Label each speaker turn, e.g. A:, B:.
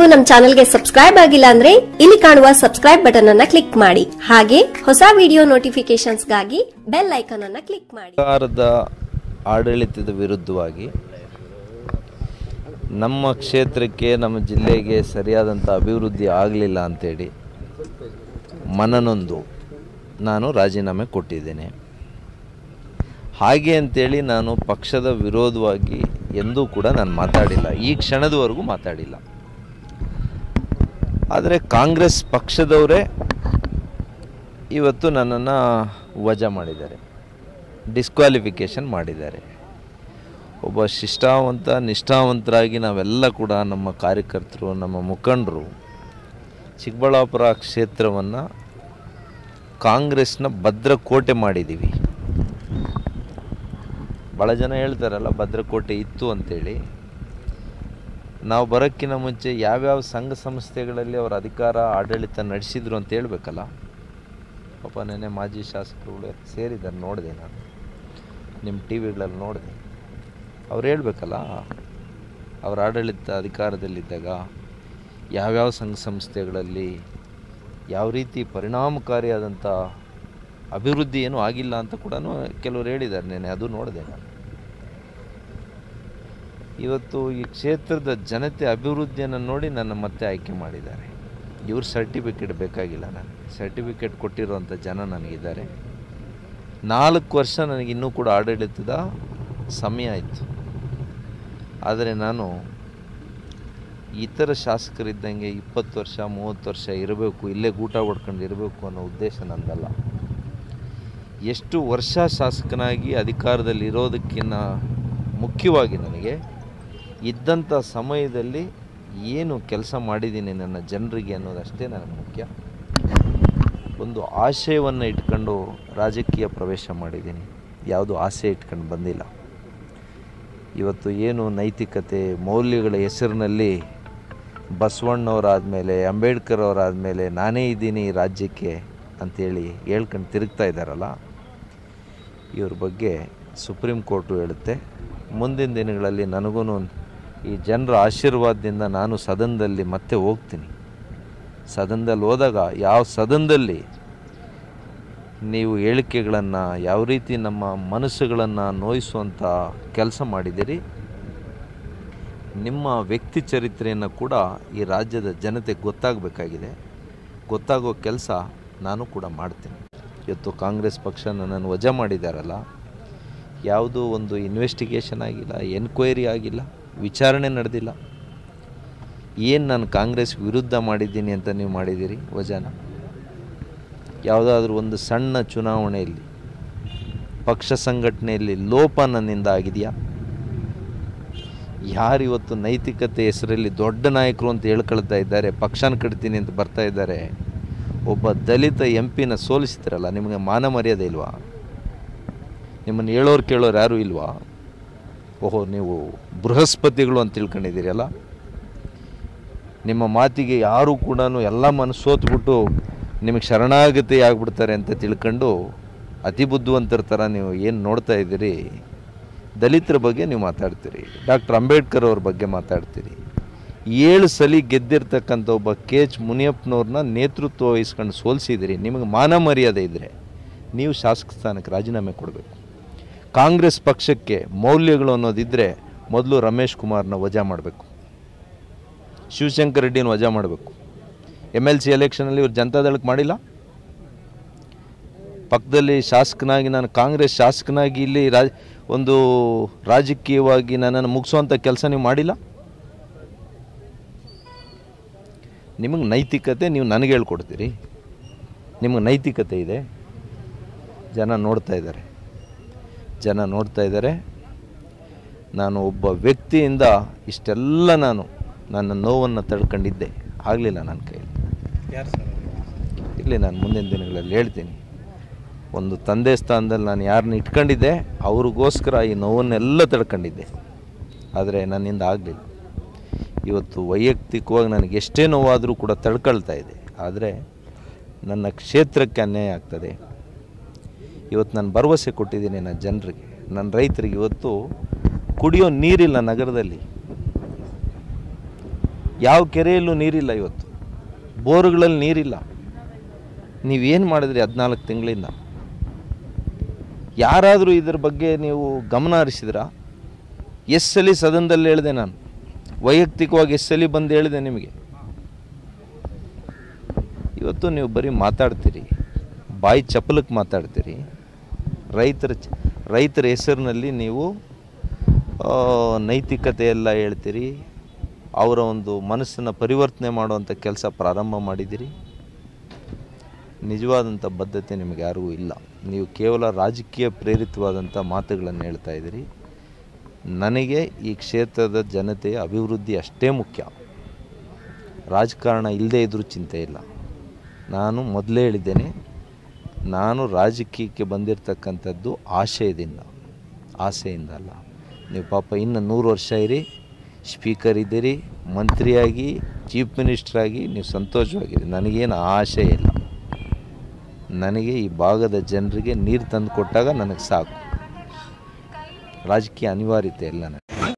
A: ನೀವು ನಮ್ಮ ಚಾನೆಲ್ಗೆ ಸಬ್ಸ್ಕ್ರೈಬ್ ಆಗಿಲ್ಲ ಅಂದ್ರೆ ಇಲ್ಲಿ ಕಾಣುವ ಸಬ್ಸ್ಕ್ರೈಬ್ ಬಟನ್ ಅನ್ನು ಕ್ಲಿಕ್ ಮಾಡಿ. ಹಾಗೆ ಹೊಸ ವಿಡಿಯೋ ನೋಟಿಫಿಕೇಶನ್ಸ್ಗಾಗಿ ಬೆಲ್ ಐಕಾನ್ ಅನ್ನು ಕ್ಲಿಕ್ ಮಾಡಿ.
B: ಸರ್ಕಾರದ ಆಡಳಿತದ ವಿರುದ್ಧವಾಗಿ ನಮ್ಮ ಕ್ಷೇತ್ರಕ್ಕೆ ನಮ್ಮ ಜಿಲ್ಲೆಗೆ ಸರಿಯಾದಂಥ ಅಭಿವೃದ್ಧಿ ಆಗಲಿಲ್ಲ ಅಂತೇಳಿ ಮನನೊಂದು ನಾನು ರಾಜೀನಾಮೆ ಕೊಟ್ಟಿದ್ದೇನೆ. ಹಾಗೆ ಅಂತೇಳಿ ನಾನು ಪಕ್ಷದ ವಿರೋಧವಾಗಿ ಎಂದೂ ಕೂಡ ನಾನು ಮಾತಾಡಿಲ್ಲ, ಈ ಕ್ಷಣದವರೆಗೂ ಮಾತಾಡಿಲ್ಲ. ಆದರೆ ಕಾಂಗ್ರೆಸ್ ಪಕ್ಷದವರೇ ಇವತ್ತು ನನ್ನನ್ನು ವಜಾ ಮಾಡಿದ್ದಾರೆ, ಡಿಸ್ಕ್ವಾಲಿಫಿಕೇಷನ್ ಮಾಡಿದ್ದಾರೆ. ಒಬ್ಬ ಶಿಷ್ಟಾವಂತ ನಿಷ್ಠಾವಂತರಾಗಿ ನಾವೆಲ್ಲ ಕೂಡ ನಮ್ಮ ಕಾರ್ಯಕರ್ತರು ನಮ್ಮ ಮುಖಂಡರು ಚಿಕ್ಕಬಳ್ಳಾಪುರ ಕ್ಷೇತ್ರವನ್ನು ಕಾಂಗ್ರೆಸ್ನ ಭದ್ರಕೋಟೆ ಮಾಡಿದ್ದೀವಿ. ಭಾಳ ಜನ ಹೇಳ್ತಾರಲ್ಲ ಭದ್ರಕೋಟೆ ಇತ್ತು ಅಂತೇಳಿ. ನಾವು ಬರೋಕ್ಕಿಂತ ಮುಂಚೆ ಯಾವ್ಯಾವ ಸಂಘ ಸಂಸ್ಥೆಗಳಲ್ಲಿ ಅವರ ಅಧಿಕಾರ ಆಡಳಿತ ನಡೆಸಿದ್ರು ಅಂತ ಹೇಳ್ಬೇಕಲ್ಲ. ಪಾಪ ನೆನ್ನೆ ಮಾಜಿ ಶಾಸಕರುಗಳು ಸೇರಿದ್ದಾರೆ, ನೋಡಿದೆ ನಾನು, ನಿಮ್ಮ ಟಿ ವಿಗಳಲ್ಲಿ ನೋಡಿದೆ. ಅವ್ರು ಹೇಳ್ಬೇಕಲ್ಲ ಅವರ ಆಡಳಿತ ಅಧಿಕಾರದಲ್ಲಿದ್ದಾಗ ಯಾವ್ಯಾವ ಸಂಘ ಸಂಸ್ಥೆಗಳಲ್ಲಿ ಯಾವ ರೀತಿ ಪರಿಣಾಮಕಾರಿಯಾದಂಥ ಅಭಿವೃದ್ಧಿ ಏನೂ ಆಗಿಲ್ಲ ಅಂತ ಕೂಡ ಕೆಲವರು ಹೇಳಿದ್ದಾರೆ ನೆನ್ನೆ, ಅದು ನೋಡಿದೆ ನಾನು. ಇವತ್ತು ಈ ಕ್ಷೇತ್ರದ ಜನತೆ ಅಭಿವೃದ್ಧಿಯನ್ನು ನೋಡಿ ನನ್ನ ಮತ್ತೆ ಆಯ್ಕೆ ಮಾಡಿದ್ದಾರೆ. ಇವ್ರ ಸರ್ಟಿಫಿಕೇಟ್ ಬೇಕಾಗಿಲ್ಲ, ನನಗೆ ಸರ್ಟಿಫಿಕೇಟ್ ಕೊಟ್ಟಿರೋವಂಥ ಜನ ನನಗಿದ್ದಾರೆ. 4 ವರ್ಷ ನನಗಿನ್ನೂ ಕೂಡ ಆಡಳಿತದ ಸಮಯ ಆಯಿತು. ಆದರೆ ನಾನು ಇತರ ಶಾಸಕರಿದ್ದಂಗೆ 20 ವರ್ಷ 30 ವರ್ಷ ಇರಬೇಕು, ಇಲ್ಲೇ ಗೂಟ ಹೊಡ್ಕೊಂಡು ಇರಬೇಕು ಅನ್ನೋ ಉದ್ದೇಶ ನಂದಲ್ಲ. ಎಷ್ಟು ವರ್ಷ ಶಾಸಕನಾಗಿ ಅಧಿಕಾರದಲ್ಲಿ ಇರೋದಕ್ಕಿಂತ ಮುಖ್ಯವಾಗಿ ನನಗೆ ಇದ್ದಂಥ ಸಮಯದಲ್ಲಿ ಏನು ಕೆಲಸ ಮಾಡಿದ್ದೀನಿ ನನ್ನ ಜನರಿಗೆ ಅನ್ನೋದಷ್ಟೇ ನನಗೆ ಮುಖ್ಯ. ಒಂದು ಆಶಯವನ್ನು ಇಟ್ಕೊಂಡು ರಾಜಕೀಯ ಪ್ರವೇಶ ಮಾಡಿದ್ದೀನಿ, ಯಾವುದೂ ಆಸೆ ಇಟ್ಕೊಂಡು ಬಂದಿಲ್ಲ. ಇವತ್ತು ಏನು ನೈತಿಕತೆ ಮೌಲ್ಯಗಳ ಹೆಸರಿನಲ್ಲಿ ಬಸವಣ್ಣವರಾದಮೇಲೆ ಅಂಬೇಡ್ಕರ್ ಅವರಾದಮೇಲೆ ನಾನೇ ಇದ್ದೀನಿ ಈ ರಾಜ್ಯಕ್ಕೆ ಅಂಥೇಳಿ ಹೇಳ್ಕೊಂಡು ತಿರುಗ್ತಾ ಇದ್ದಾರಲ್ಲ, ಇವ್ರ ಬಗ್ಗೆ ಸುಪ್ರೀಂ ಕೋರ್ಟು ಹೇಳುತ್ತೆ. ಮುಂದಿನ ದಿನಗಳಲ್ಲಿ ನನಗೂ ಈ ಜನರ ಆಶೀರ್ವಾದದಿಂದ ನಾನು ಸದನದಲ್ಲಿ ಮತ್ತೆ ಹೋಗ್ತೀನಿ. ಸದನದಲ್ಲಿ ಹೋದಾಗ ಯಾವ ಸದನದಲ್ಲಿ ನೀವು ಹೇಳಿಕೆಗಳನ್ನು ಯಾವ ರೀತಿ ನಮ್ಮ ಮನಸ್ಸುಗಳನ್ನು ನೋಯಿಸುವಂಥ ಕೆಲಸ ಮಾಡಿದ್ದೀರಿ, ನಿಮ್ಮ ವ್ಯಕ್ತಿ ಚರಿತ್ರೆಯನ್ನು ಕೂಡ ಈ ರಾಜ್ಯದ ಜನತೆಗೆ ಗೊತ್ತಾಗಬೇಕಾಗಿದೆ. ಗೊತ್ತಾಗೋ ಕೆಲಸ ನಾನು ಕೂಡ ಮಾಡ್ತೀನಿ. ಇವತ್ತು ಕಾಂಗ್ರೆಸ್ ಪಕ್ಷ ನನ್ನನ್ನು ವಜಾ ಮಾಡಿದ್ದಾರಲ್ಲ, ಯಾವುದೂ ಒಂದು ಇನ್ವೆಸ್ಟಿಗೇಷನ್ ಆಗಿಲ್ಲ, ಎನ್ಕ್ವೈರಿ ಆಗಿಲ್ಲ, ವಿಚಾರಣೆ ನಡೆದಿಲ್ಲ. ಏನು ನಾನು ಕಾಂಗ್ರೆಸ್ ವಿರುದ್ಧ ಮಾಡಿದ್ದೀನಿ ಅಂತ ನೀವು ಮಾಡಿದ್ದೀರಿ ವಜಾನ? ಯಾವುದಾದ್ರೂ ಒಂದು ಸಣ್ಣ ಚುನಾವಣೆಯಲ್ಲಿ ಪಕ್ಷ ಸಂಘಟನೆಯಲ್ಲಿ ಲೋಪ ನನ್ನಿಂದ ಆಗಿದೆಯಾ? ಯಾರಿವತ್ತು ನೈತಿಕತೆ ಹೆಸರಲ್ಲಿ ದೊಡ್ಡ ನಾಯಕರು ಅಂತ ಹೇಳ್ಕೊಳ್ತಾ ಇದ್ದಾರೆ, ಪಕ್ಷನ ಕಟ್ತೀನಿ ಅಂತ ಬರ್ತಾ ಇದ್ದಾರೆ, ಒಬ್ಬ ದಲಿತ MP ಸೋಲಿಸ್ತಿರಲ್ಲ, ನಿಮಗೆ ಮಾನ ಮರ್ಯಾದೆ ಇಲ್ವಾ? ನಿಮ್ಮನ್ನು ಹೇಳೋರು ಕೇಳೋರು ಯಾರೂ ಇಲ್ವಾ? ಓಹೋ, ನೀವು ಬೃಹಸ್ಪತಿಗಳು ಅಂತ ತಿಳ್ಕೊಂಡಿದ್ದೀರಲ್ಲ. ನಿಮ್ಮ ಮಾತಿಗೆ ಯಾರೂ ಕೂಡ ಎಲ್ಲ ಮನಸ್ಸು ಸೋತ್ಬಿಟ್ಟು ನಿಮಗೆ ಶರಣಾಗತಿ ಆಗಿಬಿಡ್ತಾರೆ ಅಂತ ತಿಳ್ಕೊಂಡು ಅತಿ ಬುದ್ಧಿವಂತರ ಥರ ನೀವು ಏನು ನೋಡ್ತಾ ಇದ್ದೀರಿ. ದಲಿತರ ಬಗ್ಗೆ ನೀವು ಮಾತಾಡ್ತೀರಿ, ಡಾಕ್ಟರ್ ಅಂಬೇಡ್ಕರ್ ಅವ್ರ ಬಗ್ಗೆ ಮಾತಾಡ್ತೀರಿ. 7 ಸಲ ಗೆದ್ದಿರ್ತಕ್ಕಂಥ ಒಬ್ಬ KH ಮುನಿಯಪ್ಪನವ್ರನ್ನ ನೇತೃತ್ವ ವಹಿಸ್ಕೊಂಡು ಸೋಲಿಸಿದಿರಿ. ನಿಮಗೆ ಮಾನ ಮರ್ಯಾದೆ ಇದ್ದರೆ ನೀವು ಶಾಸಕ ಸ್ಥಾನಕ್ಕೆ ರಾಜೀನಾಮೆ ಕೊಡಬೇಕು. ಕಾಂಗ್ರೆಸ್ ಪಕ್ಷಕ್ಕೆ ಮೌಲ್ಯಗಳು ಅನ್ನೋದಿದ್ದರೆ ಮೊದಲು ರಮೇಶ್ ಕುಮಾರ್ನ ವಜಾ ಮಾಡಬೇಕು, ಶಿವಶಂಕರ್ ರೆಡ್ಡಿನ ವಜಾ ಮಾಡಬೇಕು. MLC ಎಲೆಕ್ಷನಲ್ಲಿ ಇವ್ರು ಜನತಾದಳಕ್ಕೆ ಮಾಡಿಲ್ಲ. ಪಕ್ಕದಲ್ಲಿ ಶಾಸಕನಾಗಿ ನಾನು ಕಾಂಗ್ರೆಸ್ ಶಾಸಕನಾಗಿ ಇಲ್ಲಿ ಒಂದು ರಾಜಕೀಯವಾಗಿ ನನ್ನನ್ನು ಮುಗಿಸುವಂಥ ಕೆಲಸ ನೀವು ಮಾಡಿಲ್ಲ. ನಿಮಗೆ ನೈತಿಕತೆ ನೀವು ನನಗೆ ಹೇಳ್ಕೊಡ್ತೀರಿ? ನಿಮಗೆ ನೈತಿಕತೆ ಇದೆ? ಜನ ನೋಡ್ತಾ ಇದ್ದಾರೆ. ನಾನು ಒಬ್ಬ ವ್ಯಕ್ತಿಯಿಂದ ಇಷ್ಟೆಲ್ಲ ನನ್ನ ನೋವನ್ನು ತಡ್ಕೊಂಡಿದ್ದೆ, ಆಗಲಿಲ್ಲ ನನ್ನ ಕೈಯಲ್ಲಿ. ಇಲ್ಲಿ ನಾನು ಮುಂದಿನ ದಿನಗಳಲ್ಲಿ ಹೇಳ್ತೀನಿ. ಒಂದು ತಂದೆ ಸ್ಥಾನದಲ್ಲಿ ನಾನು ಯಾರನ್ನ ಇಟ್ಕೊಂಡಿದ್ದೆ ಅವ್ರಿಗೋಸ್ಕರ ಈ ನೋವನ್ನೆಲ್ಲ ತಡ್ಕೊಂಡಿದ್ದೆ, ಆದರೆ ನನ್ನಿಂದ ಆಗಲಿಲ್ಲ. ಇವತ್ತು ವೈಯಕ್ತಿಕವಾಗಿ ನನಗೆ ಎಷ್ಟೇ ನೋವಾದರೂ ಕೂಡ ತಡ್ಕೊಳ್ತಾ ಇದೆ, ಆದರೆ ನನ್ನ ಕ್ಷೇತ್ರಕ್ಕೆ ಅನ್ಯಾಯ ಆಗ್ತದೆ. ಇವತ್ತು ನಾನು ಭರವಸೆ ಕೊಟ್ಟಿದ್ದೀನಿ ನನ್ನ ಜನರಿಗೆ, ನನ್ನ ರೈತರಿಗೆ. ಇವತ್ತು ಕುಡಿಯೋ ನೀರಿಲ್ಲ ನಗರದಲ್ಲಿ. ಯಾವ ಕೆರೆಯಲ್ಲೂ ನೀರಿಲ್ಲ, ಇವತ್ತು ಬೋರ್ಗಳಲ್ಲಿ ನೀರಿಲ್ಲ. ನೀವೇನು ಮಾಡಿದ್ರಿ 14 ತಿಂಗಳಿಂದ? ಯಾರಾದರೂ ಇದರ ಬಗ್ಗೆ ನೀವು ಗಮನ ಹರಿಸಿದ್ರಾ? ಎಷ್ಟು ಸಲ ಸದನದಲ್ಲಿ ಹೇಳಿದೆ ನಾನು, ವೈಯಕ್ತಿಕವಾಗಿ ಎಷ್ಟು ಸಲ ಬಂದು ಹೇಳಿದೆ ನಿಮಗೆ. ಇವತ್ತು ನೀವು ಬರೀ ಮಾತಾಡ್ತೀರಿ, ಬಾಯಿ ಚಪ್ಪಲಕ್ಕೆ ಮಾತಾಡ್ತೀರಿ. ರೈತರ ಹೆಸರಿನಲ್ಲಿ ನೀವು ನೈತಿಕತೆ ಎಲ್ಲ ಹೇಳ್ತೀರಿ. ಅವರ ಒಂದು ಮನಸ್ಸನ್ನು ಪರಿವರ್ತನೆ ಮಾಡುವಂಥ ಕೆಲಸ ಪ್ರಾರಂಭ ಮಾಡಿದ್ದೀರಿ. ನಿಜವಾದಂಥ ಬದ್ಧತೆ ನಿಮಗೆ ಯಾರಿಗೂ ಇಲ್ಲ. ನೀವು ಕೇವಲ ರಾಜಕೀಯ ಪ್ರೇರಿತವಾದಂಥ ಮಾತುಗಳನ್ನು ಹೇಳ್ತಾ ಇದ್ದೀರಿ. ನನಗೆ ಈ ಕ್ಷೇತ್ರದ ಜನತೆಯ ಅಭಿವೃದ್ಧಿ ಅಷ್ಟೇ ಮುಖ್ಯ. ರಾಜಕಾರಣ ಇಲ್ಲದೇ ಇದ್ದರೂ ಚಿಂತೆ ಇಲ್ಲ. ನಾನು ಮೊದಲೇ ಹೇಳಿದ್ದೇನೆ, ನಾನು ರಾಜಕೀಯಕ್ಕೆ ಬಂದಿರತಕ್ಕಂಥದ್ದು ಆಸೆಯಿಂದ ಅಲ್ಲ. ನೀವು ಪಾಪ ಇನ್ನು 100 ವರ್ಷ ಇರಿ, ಸ್ಪೀಕರ್ ಇದ್ದೀರಿ, ಮಂತ್ರಿಯಾಗಿ, ಚೀಫ್ ಮಿನಿಸ್ಟ್ರಾಗಿ ನೀವು ಸಂತೋಷವಾಗಿರಿ. ನನಗೇನು ಆಸೆ ಇಲ್ಲ. ನನಗೆ ಈ ಭಾಗದ ಜನರಿಗೆ ನೀರು ತಂದು ಕೊಟ್ಟಾಗ ನನಗೆ ಸಾಕು. ರಾಜಕೀಯ ಅನಿವಾರ್ಯತೆ ಇಲ್ಲ ನನಗೆ.